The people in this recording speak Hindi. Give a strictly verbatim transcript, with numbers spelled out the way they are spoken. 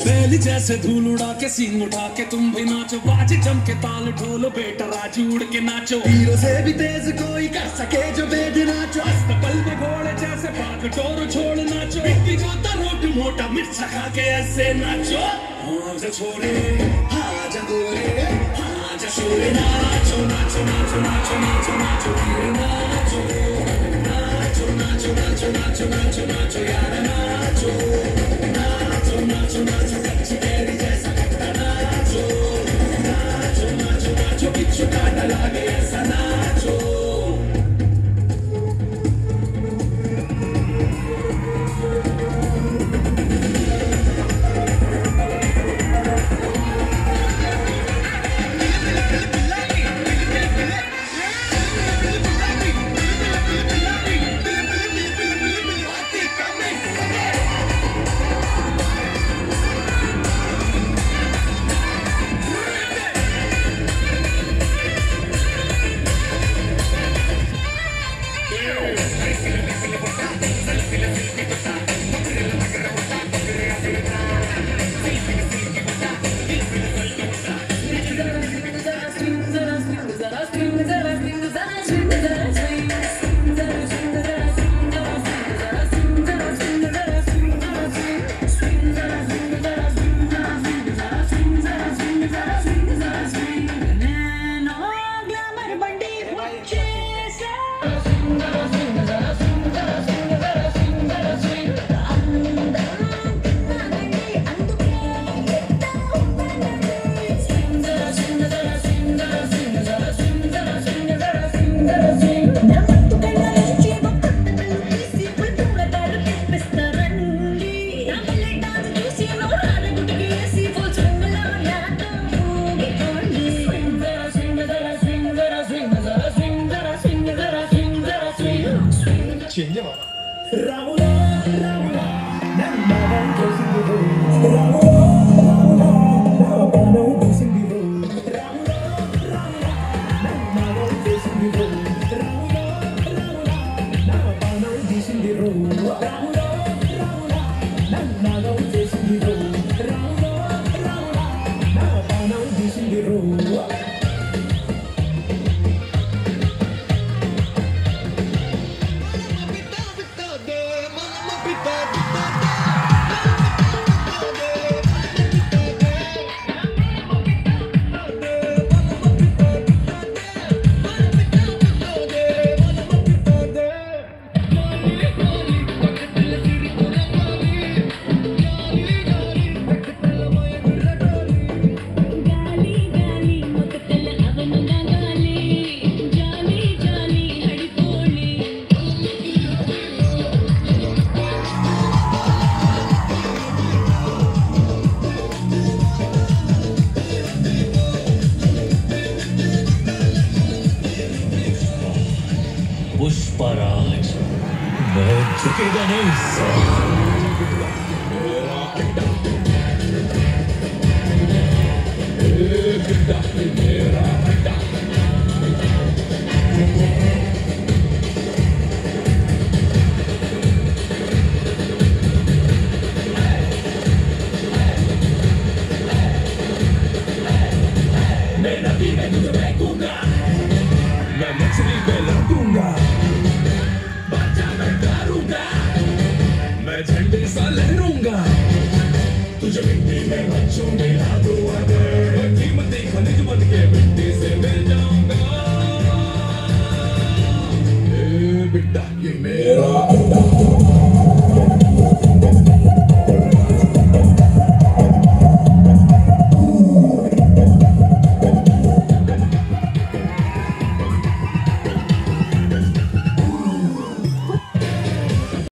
बैल जैसे धूल उड़ा के सींग उठा के तुम भी नाचो, बाजे जम के ताल ढोलो बेटा राजू उड़ के नाचो। हीरो से भी तेज कोई कर सके जो बेद नाचो, अस्तबल में घोड़े जैसे भाग टोरो छोड़ नाचो। मिट्टी को रोट मोटा मिर्च खा के ऐसे नाचो। हाँ जा छोरे हाँ जा गोरे हाँ जा शोरे, नाचो नाचो नाचो नाचो नाचो नाचो नाचो नाचो नाचो नाचो नाचो नाचो नाचो यार नाचो नाचो नाचो नाचो कच्ची कैरी जैसा खट्टा नाचो नाचो नाचो नाचो बिच्छू काटा लागे ऐसा नाचो। पुष्पराज मैं झुकेगा नहीं मेरा मैं नबी मैं तुझे फेंकूंगा, मैं मछली में लौटूंगा, बाजा मैं डालूंगा, मैं झंडे सा लहरूंगा, तुझे मिट्टी में बच्चों में ला दो अगर कीमती खनिज बन के मिट्टी से मिल जाऊंगा। ए बेटा ये मेरा